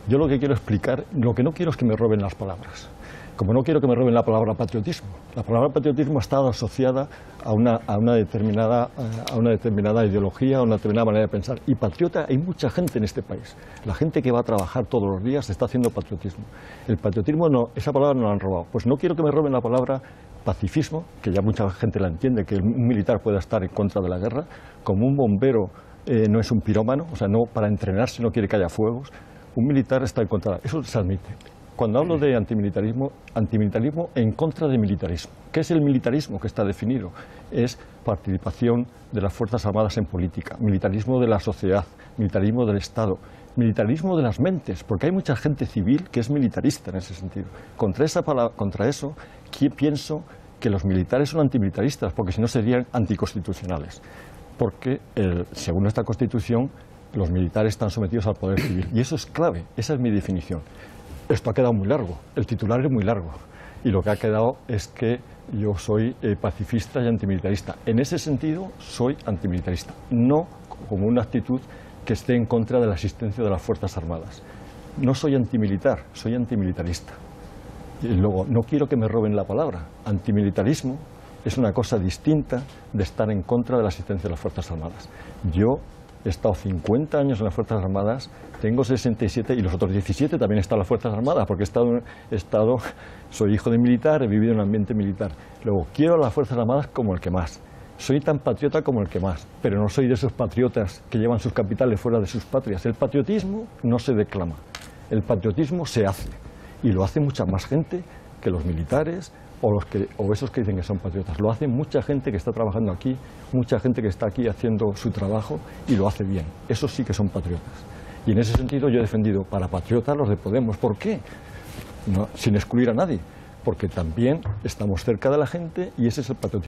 Yo lo que quiero explicar, lo que no quiero es que me roben las palabras. Como no quiero que me roben la palabra patriotismo. La palabra patriotismo ha estado asociada a una determinada ideología, a una determinada manera de pensar. Y patriota hay mucha gente en este país. La gente que va a trabajar todos los días está haciendo patriotismo. El patriotismo no, esa palabra no la han robado. Pues no quiero que me roben la palabra pacifismo, que ya mucha gente la entiende, que un militar pueda estar en contra de la guerra, como un bombero no es un pirómano, o sea, no para entrenarse no quiere que haya fuegos. Un militar está en contra, eso se admite. Cuando hablo de antimilitarismo, antimilitarismo en contra de militarismo. ¿Qué es el militarismo que está definido? Es participación de las Fuerzas Armadas en política, militarismo de la sociedad, militarismo del Estado, militarismo de las mentes, porque hay mucha gente civil que es militarista en ese sentido. Contra eso, pienso que los militares son antimilitaristas, porque si no serían anticonstitucionales. Porque, según esta Constitución, los militares están sometidos al poder civil. Y eso es clave, esa es mi definición. Esto ha quedado muy largo, el titular es muy largo. Y lo que ha quedado es que yo soy pacifista y antimilitarista. En ese sentido, soy antimilitarista. No como una actitud que esté en contra de la existencia de las Fuerzas Armadas. No soy antimilitar, soy antimilitarista. Y luego, no quiero que me roben la palabra. Antimilitarismo es una cosa distinta de estar en contra de la existencia de las Fuerzas Armadas. Yo he estado 50 años en las Fuerzas Armadas, tengo 67 y los otros 17 también he estado en las Fuerzas Armadas, porque soy hijo de militar, he vivido en un ambiente militar. Luego, quiero a las Fuerzas Armadas como el que más. Soy tan patriota como el que más, pero no soy de esos patriotas que llevan sus capitales fuera de sus patrias. El patriotismo no se declama, el patriotismo se hace, y lo hace mucha más gente que los militares o esos que dicen que son patriotas. Lo hace mucha gente que está trabajando aquí, mucha gente que está aquí haciendo su trabajo y lo hace bien. Esos sí que son patriotas. Y en ese sentido yo he defendido para patriotas los de Podemos. ¿Por qué? No, sin excluir a nadie. Porque también estamos cerca de la gente y ese es el patriotismo.